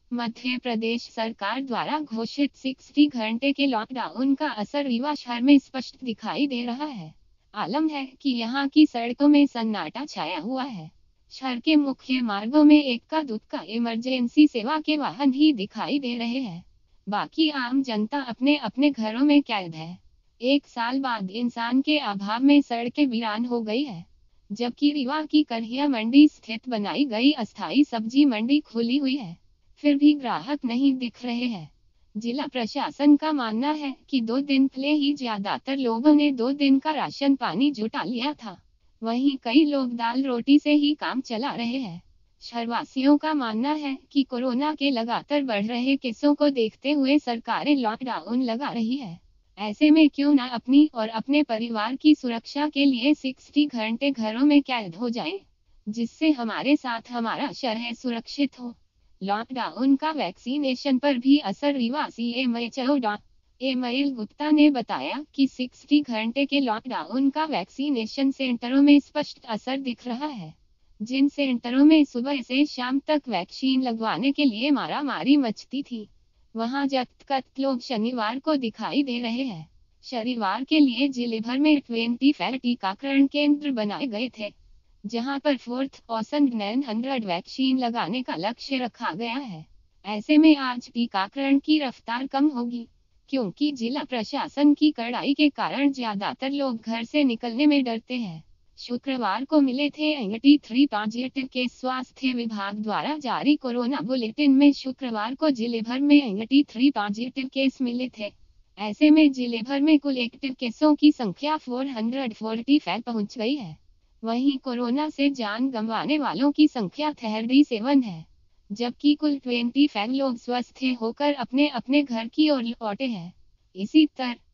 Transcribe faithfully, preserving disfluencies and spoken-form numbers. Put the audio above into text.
मध्य प्रदेश सरकार द्वारा घोषित साठ घंटे के लॉकडाउन का असर रीवा शहर में स्पष्ट दिखाई दे रहा है। आलम है कि यहाँ की सड़कों में सन्नाटा छाया हुआ है। शहर के मुख्य मार्गों में इक्का दुक्का इमरजेंसी सेवा के वाहन ही दिखाई दे रहे हैं। बाकी आम जनता अपने अपने घरों में कैद है। एक साल बाद इंसान के अभाव में सड़कें वीरान हो गई है, जबकि रीवा की करहिया मंडी स्थित बनाई गई अस्थायी सब्जी मंडी खुली हुई है, फिर भी ग्राहक नहीं दिख रहे हैं। जिला प्रशासन का मानना है कि दो दिन पहले ही ज्यादातर लोगों ने दो दिन का राशन पानी जुटा लिया था। वहीं कई लोग दाल रोटी से ही काम चला रहे हैं। शहरवासियों का मानना है कि कोरोना के लगातार बढ़ रहे केसों को देखते हुए सरकारें लॉकडाउन लगा रही है। ऐसे में क्यों न अपनी और अपने परिवार की सुरक्षा के लिए साठ घंटे घरों में कैद हो जाएं, जिससे हमारे साथ हमारा शहर सुरक्षित हो। लॉकडाउन का वैक्सीनेशन पर भी असर। Rewa C M H O डॉ एमएल गुप्ता ने बताया कि साठ घंटे के लॉकडाउन का वैक्सीनेशन सेंटरों में स्पष्ट असर दिख रहा है। जिन सेंटरों में सुबह से शाम तक वैक्सीन लगवाने के लिए मारामारी मचती थी, वहां ज्यादातर लोग शनिवार को दिखाई दे रहे हैं। शनिवार के लिए जिले भर में चौबीस टीकाकरण केंद्र बनाए गए थे, जहां पर फोर्थ औसत नौ सौ वैक्सीन लगाने का लक्ष्य रखा गया है। ऐसे में आज टीकाकरण की रफ्तार कम होगी, क्योंकि जिला प्रशासन की कड़ाई के कारण ज्यादातर लोग घर से निकलने में डरते हैं। शुक्रवार को मिले थे तिरेपन पॉजिटिव केस। स्वास्थ्य विभाग द्वारा जारी कोरोना बुलेटिन में शुक्रवार को जिले भर में तिरेपन पॉजिटिव केस मिले थे। ऐसे में जिले भर में कुल एक्टिव केसों की संख्या चार सौ पैंतालीस पहुंच गई है। वहीं कोरोना से जान गंवाने वालों की संख्या सैंतीस है, जबकि कुल पच्चीस लोग स्वस्थ होकर अपने अपने घर की ओर लौटे हैं। इसी तरह